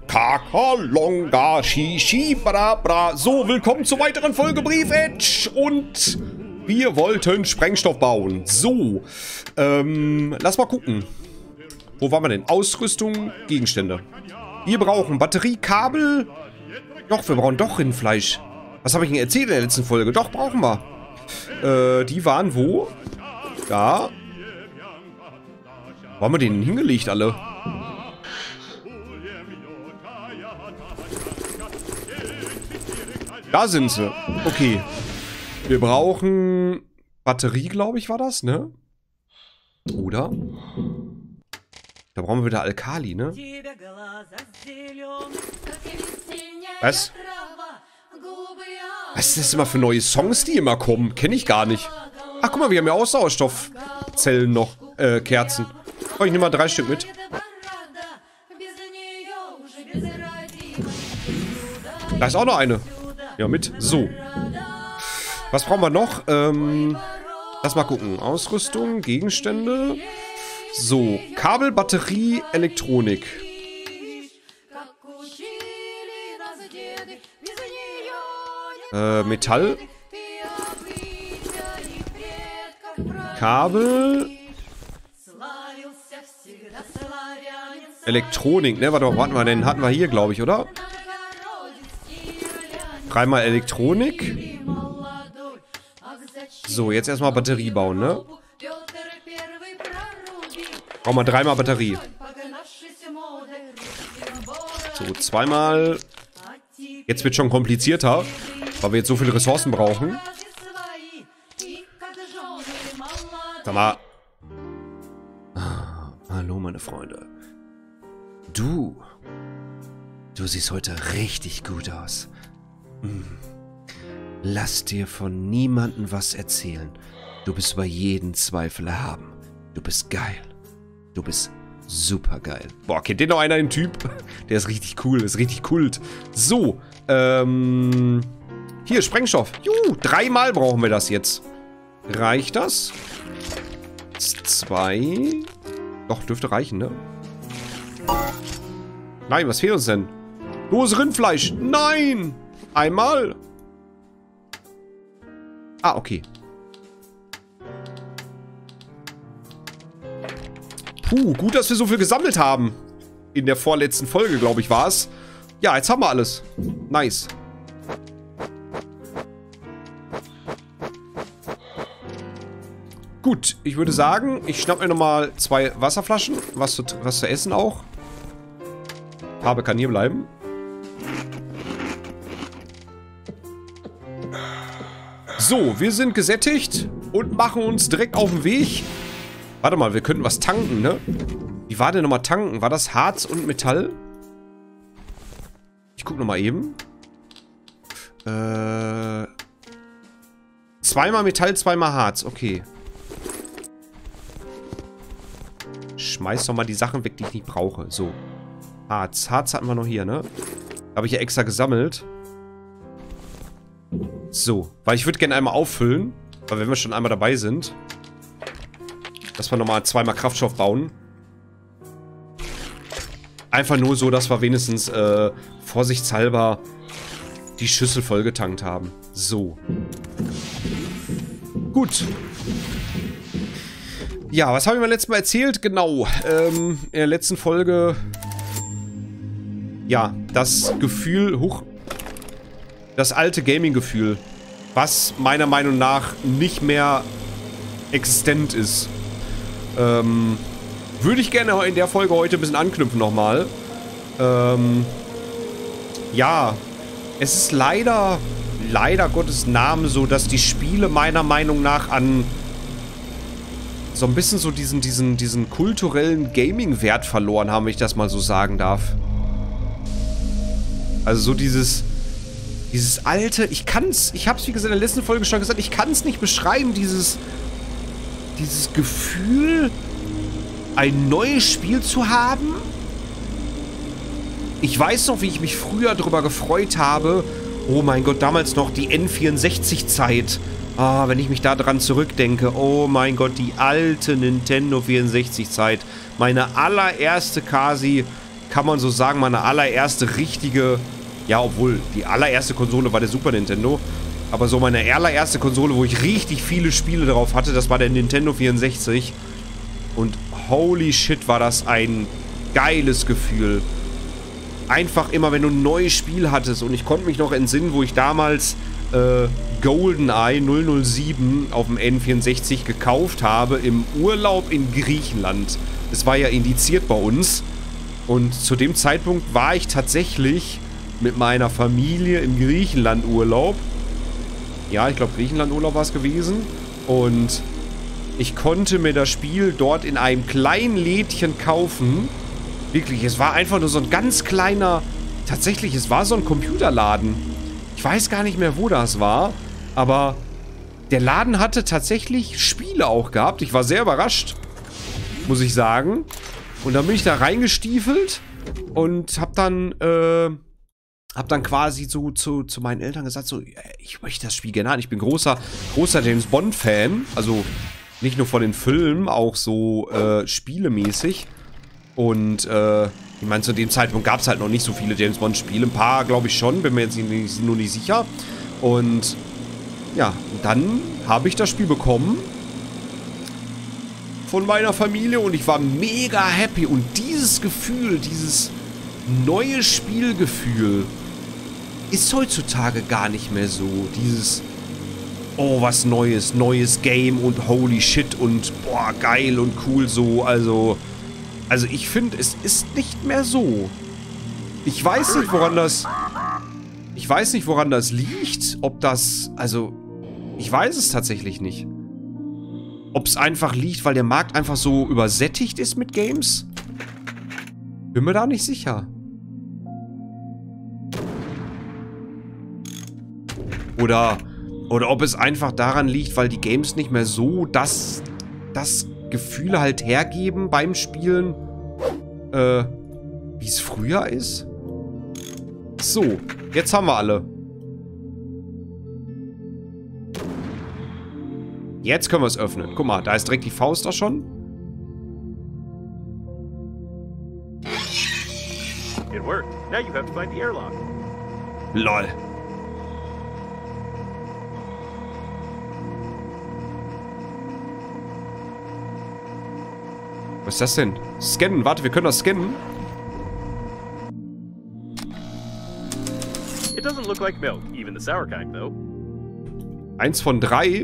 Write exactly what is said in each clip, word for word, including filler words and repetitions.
Kakalonga, Shishi, bra, bra. So, willkommen zur weiteren Folge Brief Edge. Und wir wollten Sprengstoff bauen. So, ähm, lass mal gucken. Wo waren wir denn? Ausrüstung, Gegenstände. Wir brauchen Batterie, Kabel. Doch, wir brauchen doch Rindfleisch. Was habe ich Ihnen erzählt in der letzten Folge? Doch, brauchen wir. Äh, die waren wo? Da. Wo haben wir den hingelegt, alle? Da sind sie. Okay. Wir brauchen Batterie, glaube ich, war das, ne? Oder? Da brauchen wir wieder Alkali, ne? Was? Was ist das immer für neue Songs, die immer kommen? Kenne ich gar nicht. Ach, guck mal, wir haben ja auch Sauerstoffzellen noch. Äh, Kerzen. Oh, ich nehme mal drei Stück mit. Da ist auch noch eine. Ja, mit. So. Was brauchen wir noch? Ähm, lass mal gucken. Ausrüstung, Gegenstände. So. Kabel, Batterie, Elektronik. Äh, Metall. Kabel. Elektronik, ne? Warte mal, warten wir denn? Hatten wir hier, glaube ich, oder? Dreimal Elektronik. So, jetzt erstmal Batterie bauen, ne? Brauchen wir dreimal Batterie. So, zweimal. Jetzt wird schon komplizierter, weil wir jetzt so viele Ressourcen brauchen. Sag mal. Ah, hallo, meine Freunde. Du. Du siehst heute richtig gut aus. Lass dir von niemandem was erzählen. Du bist über jeden Zweifel erhaben. Du bist geil. Du bist super geil. Boah, kennt den noch einer, den Typ? Der ist richtig cool, ist richtig kult. So, ähm... hier, Sprengstoff. Juhu, dreimal brauchen wir das jetzt. Reicht das? Zwei. Doch, dürfte reichen, ne? Nein, was fehlt uns denn? Los, Rindfleisch. Nein! Einmal. Ah, okay. Puh, gut, dass wir so viel gesammelt haben. In der vorletzten Folge, glaube ich, war es. Ja, jetzt haben wir alles. Nice. Gut, ich würde sagen, ich schnapp mir nochmal zwei Wasserflaschen. Was zu, was zu essen auch. Farbe kann hier bleiben. So, wir sind gesättigt und machen uns direkt auf den Weg. Warte mal, wir könnten was tanken, ne? Wie war denn nochmal tanken? War das Harz und Metall? Ich guck nochmal eben. Äh, zweimal Metall, zweimal Harz. Okay. Schmeiß doch mal die Sachen weg, die ich nicht brauche. So. Harz. Harz hatten wir noch hier, ne? Habe ich ja extra gesammelt. So, weil ich würde gerne einmal auffüllen, weil wenn wir schon einmal dabei sind, dass wir nochmal zweimal Kraftstoff bauen. Einfach nur so, dass wir wenigstens äh, vorsichtshalber die Schüssel vollgetankt haben. So. Gut. Ja, was habe ich beim letzten Mal erzählt? Genau, ähm, in der letzten Folge, ja, das Gefühl, huch, das alte Gaming-Gefühl, was meiner Meinung nach nicht mehr existent ist. Ähm, würde ich gerne in der Folge heute ein bisschen anknüpfen nochmal. Ähm, ja, es ist leider, leider Gottes Namen so, dass die Spiele meiner Meinung nach an so ein bisschen so diesen, diesen, diesen kulturellen Gaming-Wert verloren haben, wenn ich das mal so sagen darf. Also so dieses... Dieses alte, ich kann's, ich hab's wie gesagt in der letzten Folge schon gesagt, ich kann's nicht beschreiben, dieses, dieses Gefühl, ein neues Spiel zu haben. Ich weiß noch, wie ich mich früher darüber gefreut habe, oh mein Gott, damals noch die N vierundsechzig Zeit. Ah, wenn ich mich da dran zurückdenke, oh mein Gott, die alte Nintendo vierundsechzig Zeit. Meine allererste quasi kann man so sagen, meine allererste richtige... Ja, obwohl, die allererste Konsole war der Super Nintendo. Aber so meine allererste Konsole, wo ich richtig viele Spiele drauf hatte, das war der Nintendo vierundsechzig. Und holy shit, war das ein geiles Gefühl. Einfach immer, wenn du ein neues Spiel hattest. Und ich konnte mich noch entsinnen, wo ich damals äh, GoldenEye null null sieben auf dem N vierundsechzig gekauft habe im Urlaub in Griechenland. Es war ja indiziert bei uns. Und zu dem Zeitpunkt war ich tatsächlich mit meiner Familie im Griechenland-Urlaub. Ja, ich glaube Griechenland-Urlaub war es gewesen. Und ich konnte mir das Spiel dort in einem kleinen Lädchen kaufen. Wirklich, es war einfach nur so ein ganz kleiner... Tatsächlich, es war so ein Computerladen. Ich weiß gar nicht mehr, wo das war. Aber der Laden hatte tatsächlich Spiele auch gehabt. Ich war sehr überrascht, muss ich sagen. Und dann bin ich da reingestiefelt und hab dann, äh... Hab dann quasi so zu, zu meinen Eltern gesagt, so, ich möchte das Spiel gerne haben. Ich bin großer, großer James Bond-Fan. Also nicht nur von den Filmen, auch so äh, spielemäßig. Und äh, ich meine, zu dem Zeitpunkt gab es halt noch nicht so viele James Bond-Spiele. Ein paar, glaube ich schon, bin mir jetzt nicht, nur nicht sicher. Und ja, dann habe ich das Spiel bekommen von meiner Familie und ich war mega happy. Und dieses Gefühl, dieses neue Spielgefühl ist heutzutage gar nicht mehr so. Dieses, oh, was Neues, neues Game und holy shit und boah, geil und cool so. Also, also ich finde, es ist nicht mehr so. Ich weiß nicht, woran das... Ich weiß nicht, woran das liegt. Ob das... Also, ich weiß es tatsächlich nicht. Ob es einfach liegt, weil der Markt einfach so übersättigt ist mit Games? Bin mir da nicht sicher. Oder, oder ob es einfach daran liegt, weil die Games nicht mehr so das, das Gefühl halt hergeben beim Spielen, äh, wie es früher ist. So, jetzt haben wir alle. Jetzt können wir es öffnen. Guck mal, da ist direkt die Faust da schon. It worked. Now you have to find the airlock. Lol. Was ist das denn? Scannen. Warte, wir können das scannen. It doesn't look like milk, even the sour kind, though. Eins von drei.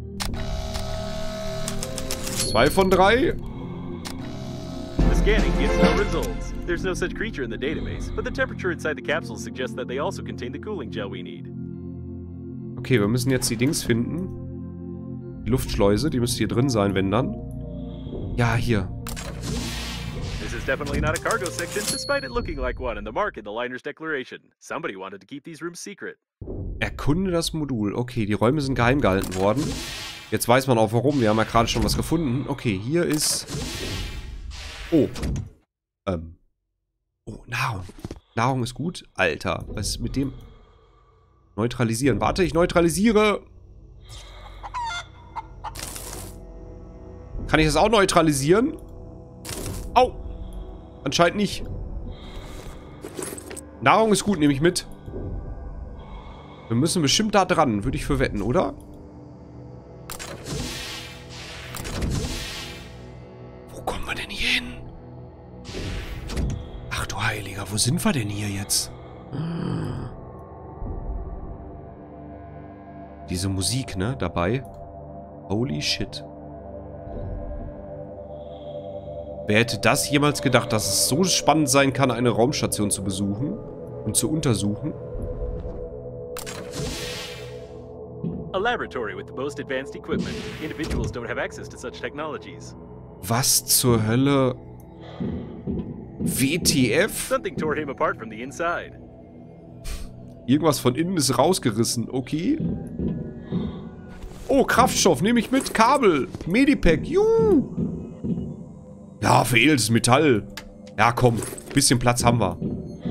Zwei von drei. The scanning gives no results. There's no such creature in the database, but the temperature inside the capsules suggests that they also contain the cooling gel we need. Okay, wir müssen jetzt die Dings finden. Die Luftschleuse, die müsste hier drin sein, wenn dann. Ja, hier. This is definitely not a cargo section, despite it looking like one in the mark in the liner's declaration. Somebody wanted to keep these rooms secret. Erkunde das Modul. Okay, die Räume sind geheim gehalten worden. Jetzt weiß man auch warum. Wir haben ja gerade schon was gefunden. Okay, hier ist... Oh. Ähm. Oh, Nahrung. Nahrung ist gut. Alter, was ist mit dem... Neutralisieren. Warte, ich neutralisiere. Kann ich das auch neutralisieren? Au. Anscheinend nicht. Nahrung ist gut, nehme ich mit. Wir müssen bestimmt da dran, würde ich für wetten, oder? Wo kommen wir denn hier hin? Ach du Heiliger, wo sind wir denn hier jetzt? Hm. Diese Musik, ne, dabei. Holy shit. Wer hätte das jemals gedacht, dass es so spannend sein kann, eine Raumstation zu besuchen und zu untersuchen? A laboratory with the most advanced equipment. Individuals don't have access to such technologies. Was zur Hölle? W T F? Something tore him apart from the inside. Irgendwas von innen ist rausgerissen, okay. Oh, Kraftstoff, nehme ich mit. Kabel, Medipack, juhu. Ja, veredeltes Metall. Ja, komm, bisschen Platz haben wir.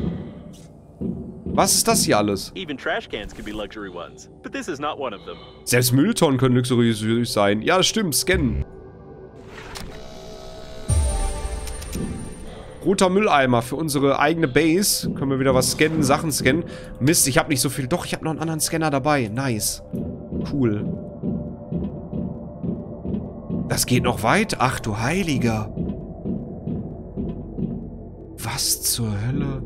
Was ist das hier alles? Even trash cans can be luxury ones, but this is not one of them. Selbst Mülltonnen können luxuriös sein. Ja, das stimmt, scannen. Roter Mülleimer für unsere eigene Base. Können wir wieder was scannen, Sachen scannen. Mist, ich habe nicht so viel. Doch, ich habe noch einen anderen Scanner dabei. Nice. Cool. Das geht noch weit? Ach du Heiliger. Was zur Hölle?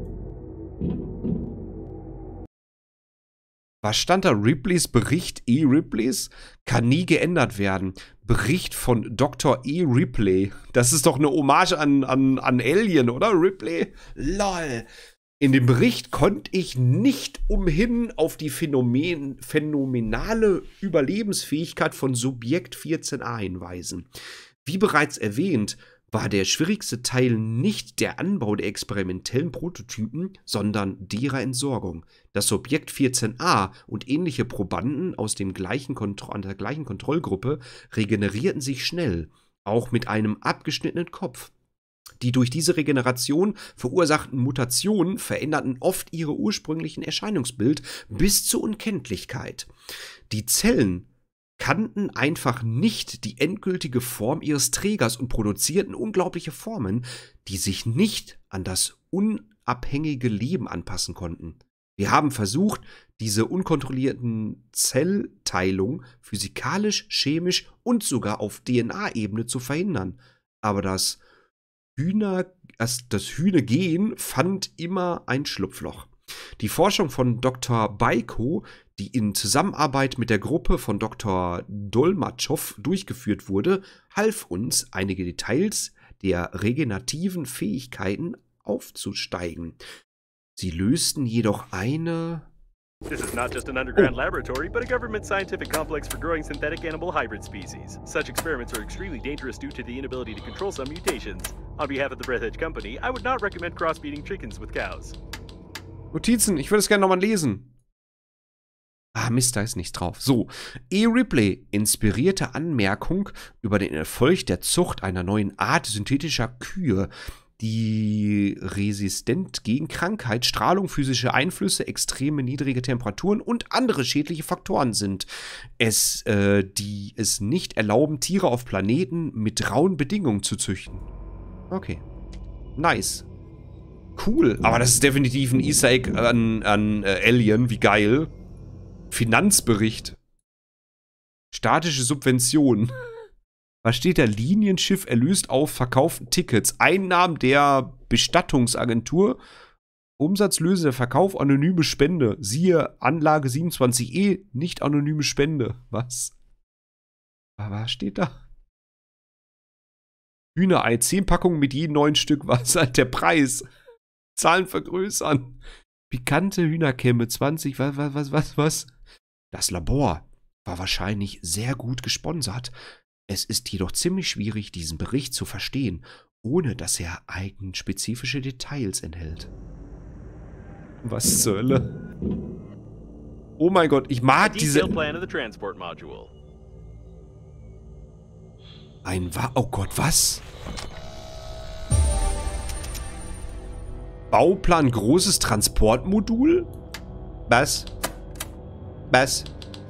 Was stand da? Ripleys Bericht E. Ripleys? Kann nie geändert werden. Bericht von Doktor E. Ripley. Das ist doch eine Hommage an, an, an Alien, oder? Ripley? Lol. In dem Bericht konnte ich nicht umhin auf die Phänomen, phänomenale Überlebensfähigkeit von Subjekt vierzehn a hinweisen. Wie bereits erwähnt, war der schwierigste Teil nicht der Anbau der experimentellen Prototypen, sondern derer Entsorgung. Das Subjekt vierzehn a und ähnliche Probanden aus dem gleichen Kontro- an der gleichen Kontrollgruppe regenerierten sich schnell, auch mit einem abgeschnittenen Kopf. Die durch diese Regeneration verursachten Mutationen veränderten oft ihre ursprünglichen Erscheinungsbild bis zur Unkenntlichkeit. Die Zellen kannten einfach nicht die endgültige Form ihres Trägers und produzierten unglaubliche Formen, die sich nicht an das unabhängige Leben anpassen konnten. Wir haben versucht, diese unkontrollierten Zellteilung physikalisch, chemisch und sogar auf D N A-Ebene zu verhindern. Aber das Hühner, das, das Hühnergen fand immer ein Schlupfloch. Die Forschung von Doktor Baiko, die in Zusammenarbeit mit der Gruppe von Doktor Dolmatschow durchgeführt wurde, half uns, einige Details der regenerativen Fähigkeiten aufzusteigen. Sie lösten jedoch eine... This is not just an underground laboratory, but a government scientific complex for growing synthetic animal hybrid species. Such experiments are extremely dangerous due to the inability to control some mutations. On behalf of the Breathedge Company, I would not recommend crossbreeding chickens with cows. Notizen, ich würde es gerne nochmal lesen. Ah, Mist, da ist nichts drauf. So, E. Ripley, inspirierte Anmerkung über den Erfolg der Zucht einer neuen Art synthetischer Kühe, die resistent gegen Krankheit, Strahlung, physische Einflüsse, extreme niedrige Temperaturen und andere schädliche Faktoren sind. Es, äh, die es nicht erlauben, Tiere auf Planeten mit rauen Bedingungen zu züchten. Okay. Nice. Cool. Aber das ist definitiv ein Easter Egg an, an äh, Alien. Wie geil. Finanzbericht. Statische Subventionen. Was steht da? Linienschiff erlöst auf verkauften Tickets. Einnahmen der Bestattungsagentur. Umsatzlöse der Verkauf, anonyme Spende. Siehe Anlage siebenundzwanzig E, nicht anonyme Spende. Was? Was steht da? Hühnerei, zehn Packungen mit jedem neuen Stück. Was ist halt der Preis? Zahlen vergrößern. Pikante Hühnerkämme, zwanzig, was, was, was, was, was? Das Labor war wahrscheinlich sehr gut gesponsert. Es ist jedoch ziemlich schwierig, diesen Bericht zu verstehen, ohne dass er eigenspezifische Details enthält. Was zur Hölle? Oh mein Gott, ich mag diese... Ein Wa... Oh Gott, was? Bauplan großes Transportmodul? Was? Was?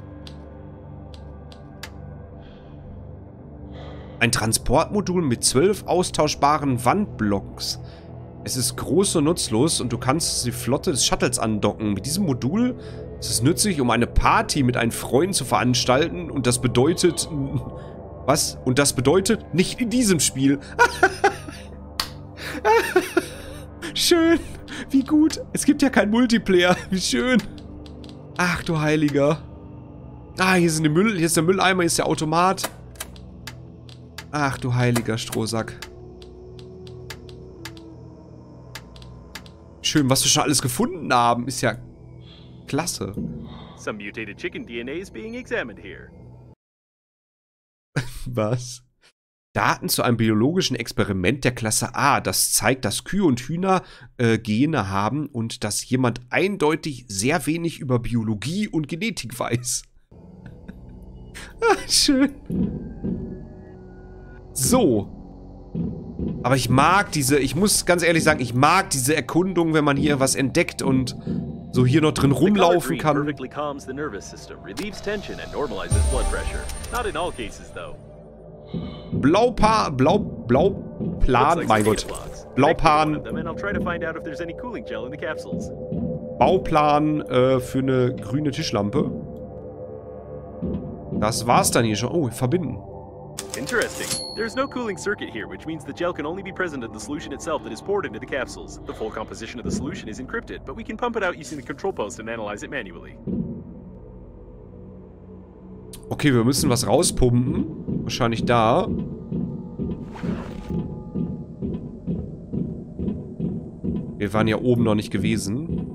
Ein Transportmodul mit zwölf austauschbaren Wandblocks. Es ist groß und nutzlos und du kannst die Flotte des Shuttles andocken. Mit diesem Modul ist es nützlich, um eine Party mit einen Freunden zu veranstalten. Und das bedeutet... Was? Und das bedeutet nicht in diesem Spiel. Schön. Wie gut. Es gibt ja keinen Multiplayer. Wie schön. Ach du Heiliger. Ah, hier, sind die Müll, hier ist der Mülleimer, hier ist der Automat. Ach du heiliger Strohsack. Schön, was wir schon alles gefunden haben. Ist ja klasse. Some mutated chicken D N A is being examined here. Was? Daten zu einem biologischen Experiment der Klasse A. Das zeigt, dass Kühe und Hühner äh, Gene haben und dass jemand eindeutig sehr wenig über Biologie und Genetik weiß. Ach, schön. So. Aber ich mag diese, ich muss ganz ehrlich sagen, ich mag diese Erkundung, wenn man hier was entdeckt und so hier noch drin rumlaufen kann. Blaupa, Blau, Blauplan, mein Gott. Blauplan. Bauplan äh, für eine grüne Tischlampe. Das war's dann hier schon. Oh, verbinden. Interesting. There's no cooling circuit here, which means the gel can only be present in the solution itself that is poured into the capsules. The full composition of the solution is encrypted, but we can pump it out using the control post and analyze it manually. Okay, wir müssen was rauspumpen. Wahrscheinlich da. Wir waren ja oben noch nicht gewesen.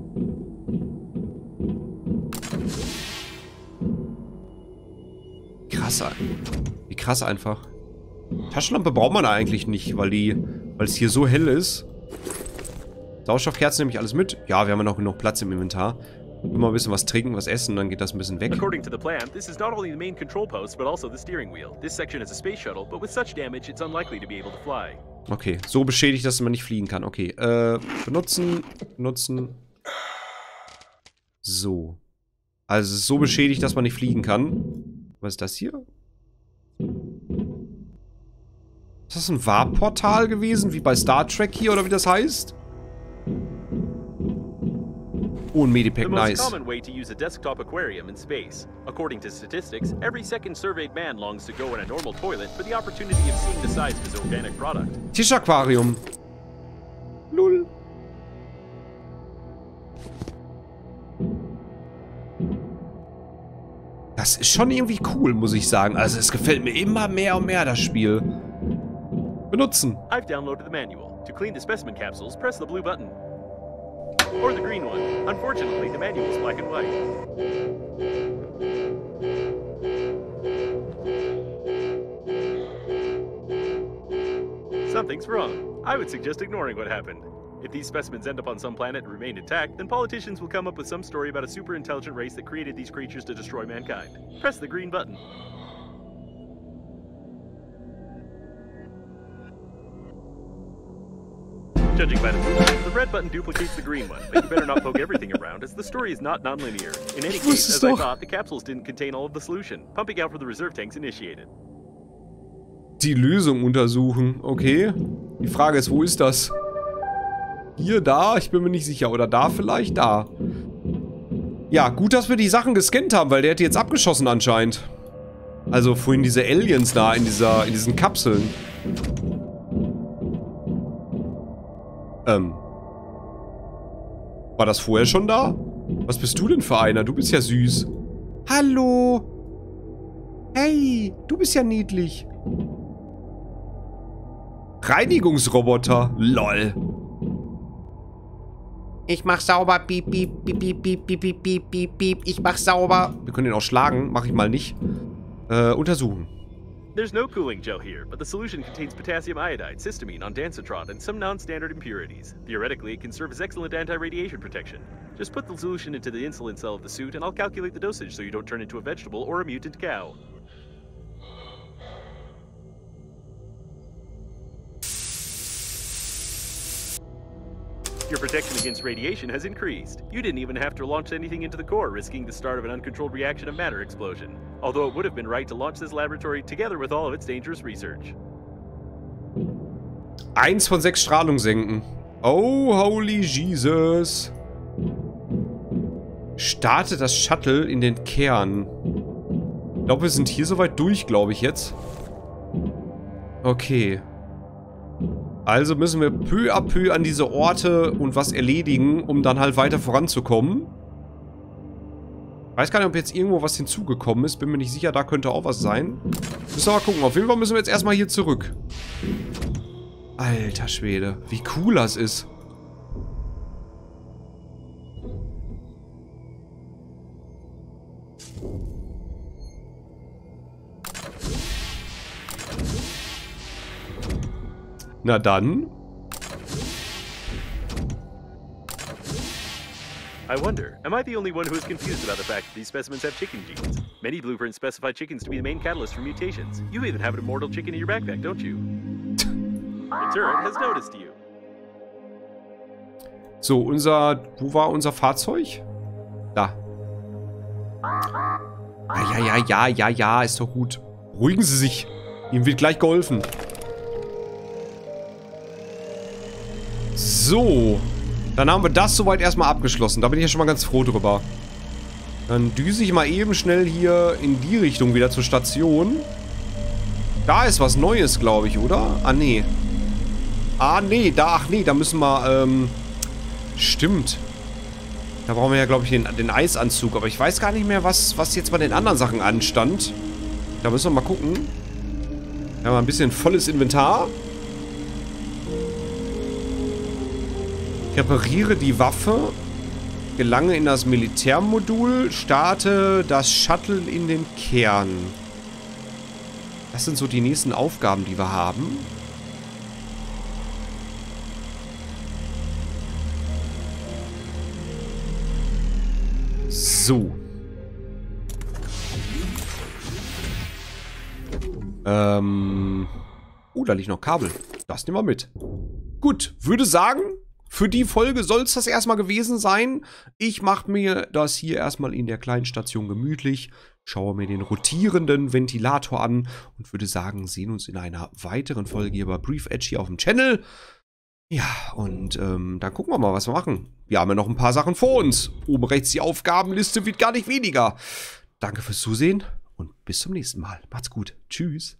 Krass. Wie krass einfach. Taschenlampe braucht man eigentlich nicht, weil die, weil es hier so hell ist. Sauerstoffkerzen nehme ich alles mit. Ja, wir haben ja noch genug Platz im Inventar. Immer ein bisschen was trinken, was essen, dann geht das ein bisschen weg. According to the plan, this is not only the main control post, but also the steering wheel. This section is a space shuttle, but with such damage, it's unlikely to be able to fly. Okay, so beschädigt, dass man nicht fliegen kann. Okay, äh, benutzen, benutzen. So. Also es ist so beschädigt, dass man nicht fliegen kann. Was ist das hier? Ist das ein Warp-Portal gewesen, wie bei Star Trek hier, oder wie das heißt? Oh, ein Medipack, nice. The most common way to use a desktop aquarium in space. According to statistics, every second surveyed man longs to go in a normal toilet for the opportunity of seeing the size of his organic product. Tischaquarium. Lull. Das ist schon irgendwie cool, muss ich sagen. Also es gefällt mir immer mehr und mehr, das Spiel. Benutzen. I've downloaded the manual. To clean the specimen capsules, press the blue button. Or the green one. Unfortunately, the manual is black and white. Something's wrong. I would suggest ignoring what happened. If these specimens end up on some planet and remain intact, then politicians will come up with some story about a super intelligent race that created these creatures to destroy mankind. Press the green button. Judging by the movement, the red button duplicates the green one, but you better not poke everything around, as the story is not nonlinear. In any case, as I thought, the capsules didn't contain all of the solution. Pumping out for the reserve tanks initiated. Die Lösung untersuchen, okay. Die Frage ist, wo ist das? Hier, da? Ich bin mir nicht sicher. Oder da vielleicht? Da. Ja, gut, dass wir die Sachen gescannt haben, weil der hat die jetzt abgeschossen anscheinend. Also vorhin diese Aliens da in dieser, in diesen Kapseln. Ähm. War das vorher schon da? Was bist du denn für einer? Du bist ja süß. Hallo. Hey, du bist ja niedlich. Reinigungsroboter. Lol. Ich mach sauber. Piep, piep, piep, piep, piep, piep, piep, piep, piep, piep. Ich mach sauber. Wir können ihn auch schlagen. Mach ich mal nicht. Äh, untersuchen. There's no cooling gel here, but the solution contains potassium iodide, cysteamine, ondansetron, and some non-standard impurities. Theoretically, it can serve as excellent anti-radiation protection. Just put the solution into the insulin cell of the suit, and I'll calculate the dosage so you don't turn into a vegetable or a mutant cow. Your protection against radiation has increased. You didn't even have to launch anything into the core, risking the start of an uncontrolled reaction of matter explosion. Although it would have been right to launch this laboratory together with all of its dangerous research. Eins von sechs Strahlung senken. Oh, holy Jesus. Starte das Shuttle in den Kern. Ich glaube, wir sind hier soweit durch, glaube ich jetzt. Okay. Also müssen wir peu à peu an diese Orte und was erledigen, um dann halt weiter voranzukommen. Ich weiß gar nicht, ob jetzt irgendwo was hinzugekommen ist. Bin mir nicht sicher, da könnte auch was sein. Müssen wir mal gucken. Auf jeden Fall müssen wir jetzt erstmal hier zurück. Alter Schwede, wie cool das ist. Na dann. I wonder, am I the only one who is confused about the fact that these specimens have chicken genes? Many blueprints specify chickens to be the main catalyst for mutations. You even have an immortal chicken in your backpack, don't you? The turret has noticed you. So, unser... Wo war unser Fahrzeug? Da. Ah, ja, ja, ja, ja, ja, ist doch gut. Beruhigen Sie sich. Ihm wird gleich geholfen. So. Dann haben wir das soweit erstmal abgeschlossen. Da bin ich ja schon mal ganz froh drüber. Dann düse ich mal eben schnell hier in die Richtung wieder zur Station. Da ist was Neues, glaube ich, oder? Ah, nee. Ah, nee. Da, ach nee, da müssen wir, ähm... Stimmt. Da brauchen wir ja, glaube ich, den, den Eisanzug. Aber ich weiß gar nicht mehr, was, was jetzt bei den anderen Sachen anstand. Da müssen wir mal gucken. Wir haben ein bisschen volles Inventar. Repariere die Waffe. Gelange in das Militärmodul. Starte das Shuttle in den Kern. Das sind so die nächsten Aufgaben, die wir haben. So. Ähm. Oh, da liegt noch Kabel. Das nehmen wir mit. Gut, würde sagen, für die Folge soll es das erstmal gewesen sein. Ich mache mir das hier erstmal in der kleinen Station gemütlich. Schaue mir den rotierenden Ventilator an und würde sagen, sehen uns in einer weiteren Folge hier bei Brief Edge hier auf dem Channel. Ja, und ähm, dann gucken wir mal, was wir machen. Wir haben ja noch ein paar Sachen vor uns. Oben rechts die Aufgabenliste wird gar nicht weniger. Danke fürs Zusehen und bis zum nächsten Mal. Macht's gut. Tschüss.